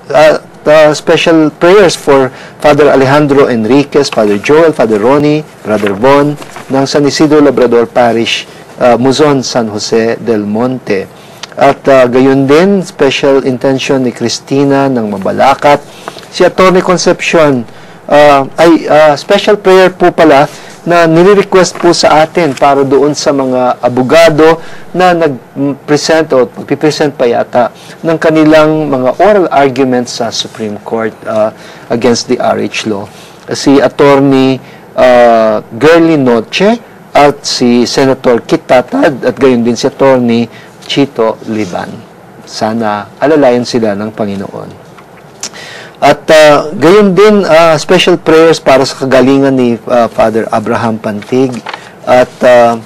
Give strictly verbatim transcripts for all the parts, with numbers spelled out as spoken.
uh, uh, special prayers for Father Alejandro Enriquez, Father Joel, Father Ronnie, Brother Von, ng San Isidro Labrador Parish, uh, Muzon, San Jose del Monte. At uh, gayon din, special intention ni Cristina ng Mabalacat. Si Atty. Concepcion, uh, ay uh, special prayer po pala na nire-request po sa atin para doon sa mga abogado na nag-present o magpipresent pa yata ng kanilang mga oral arguments sa Supreme Court uh, against the R H law. Si Attorney uh, Girly Noche at si Senator Kit Tatad at gayon din si Attorney Chito Liban. Sana alalayan sila ng Panginoon. At uh, gayon din, uh, special prayers para sa kagalingan ni uh, Father Abraham Pantig. At, uh,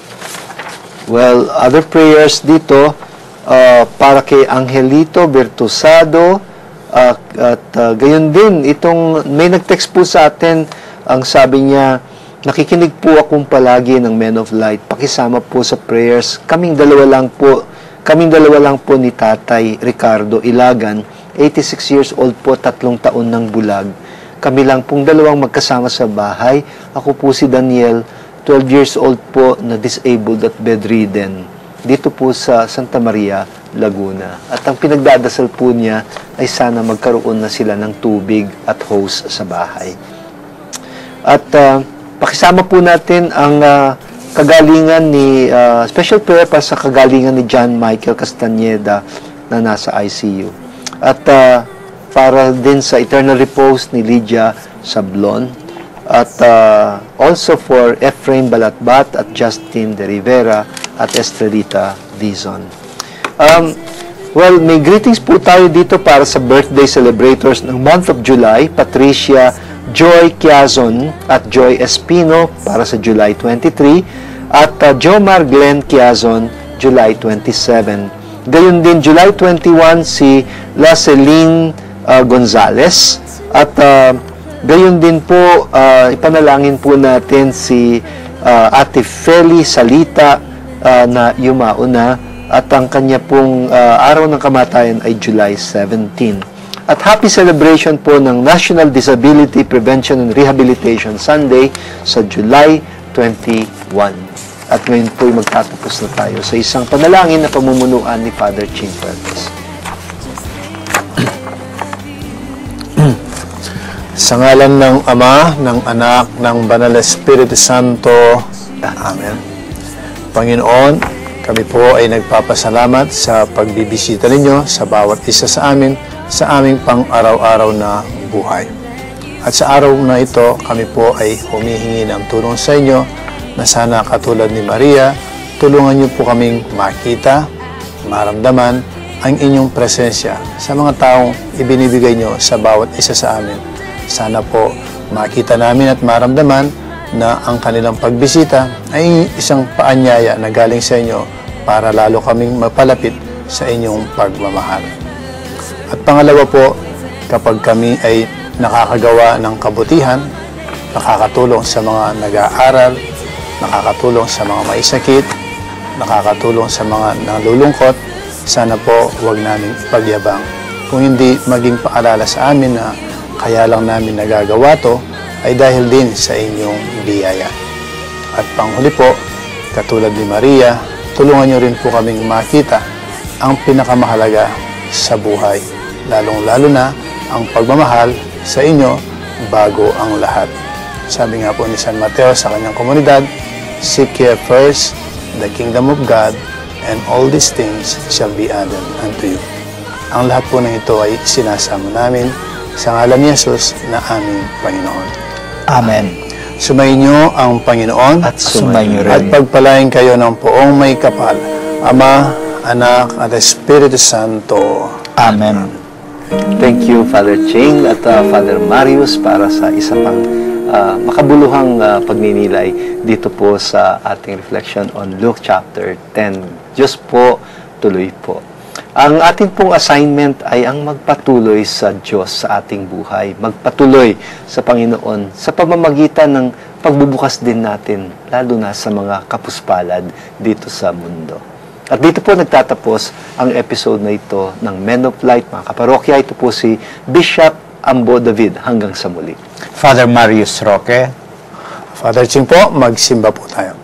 well, other prayers dito uh, para kay Angelito Bertusado. Uh, at uh, gayon din, itong may nag-text po sa atin, ang sabi niya, nakikinig po akong palagi ng Men of Light. Pakisama po sa prayers. Kaming dalawa lang po, kaming dalawa lang po ni Tatay Ricardo Ilagan. eighty-six years old po, tatlong taon ng bulag. Kami lang pong dalawang magkasama sa bahay. Ako po si Daniel, twelve years old po, na disabled at bedridden. Dito po sa Santa Maria, Laguna. At ang pinagdadasal po niya ay sana magkaroon na sila ng tubig at hose sa bahay. At uh, pakisama po natin ang uh, kagalingan ni, uh, special prayer para sa kagalingan ni John Michael Castañeda na nasa I C U. At uh, para din sa eternal repose ni Lydia Sablon. At uh, also for Efrain Balatbat at Justin De Rivera at Estrelita Dizon. Um, well, may greetings po tayo dito para sa birthday celebrators ng month of July. Patricia Joy Quiazon at Joy Espino para sa July twenty-three. At uh, Jomar Glenn Quiazon, July twenty-seven. Gayon din, July twenty-one, si Laceline uh, Gonzales. At uh, gayon din po, uh, ipanalangin po natin si uh, Ate Feli Salita uh, na yumao na. At ang kanya pong uh, araw ng kamatayan ay July seventeen. At happy celebration po ng National Disability Prevention and Rehabilitation Sunday sa July twenty-one. At ngayon po'y magtatapos na tayo sa isang panalangin na pamumunuan ni Father Ching Fuertes. Sa ngalan ng Ama, ng Anak, ng Banal Espiritu Santo. Amen. Panginoon, kami po ay nagpapasalamat sa pagbibisita ninyo sa bawat isa sa amin sa aming pang-araw-araw na buhay. At sa araw na ito, kami po ay humihingi ng tulong sa inyo na sana katulad ni Maria, tulungan niyo po kaming makita, maramdaman ang inyong presensya sa mga taong ibinibigay niyo sa bawat isa sa amin. Sana po makita namin at maramdaman na ang kanilang pagbisita ay isang paanyaya na galing sa inyo para lalo kaming mapalapit sa inyong pagmamahal. At pangalawa po, kapag kami ay nakakagawa ng kabutihan, nakakatulong sa mga nag-aaral, nakakatulong sa mga may sakit, nakakatulong sa mga nalulungkot, sana po huwag namin ipagyabang. Kung hindi maging paalala sa amin na kaya lang namin nagagawa to, ay dahil din sa inyong biyaya. At panghuli po, katulad ni Maria, tulungan niyo rin po kaming makita ang pinakamahalaga sa buhay, lalong-lalo na ang pagmamahal sa inyo bago ang lahat. Sabi nga po ni San Mateo sa kanyang komunidad, seek ye first the kingdom of God, and all these things shall be added unto you. Ang lahat po ng ito ay sinasamo namin sa ngalan ni Jesus na aming Panginoon. Amen. Sumayin niyo ang Panginoon At sumayin niyo rin. at pagpalain kayo ng poong may kapal, Ama, Anak, at Espiritu Santo. Amen. Thank you, Father Ching at uh, Father Marius para sa isa pang uh, makabuluhang uh, pagninilay dito po sa ating reflection on Luke chapter ten. Diyos po, tuloy po. Ang ating pong assignment ay ang magpatuloy sa Diyos sa ating buhay. Magpatuloy sa Panginoon sa pamamagitan ng pagbubukas din natin, lalo na sa mga kapuspalad dito sa mundo. At dito po nagtatapos ang episode na ito ng Men of Light, mga kaparokya. Ito po si Bishop Ambo David. Hanggang sa muli. Father Marius Roque. Father Ching po, magsimba po tayo.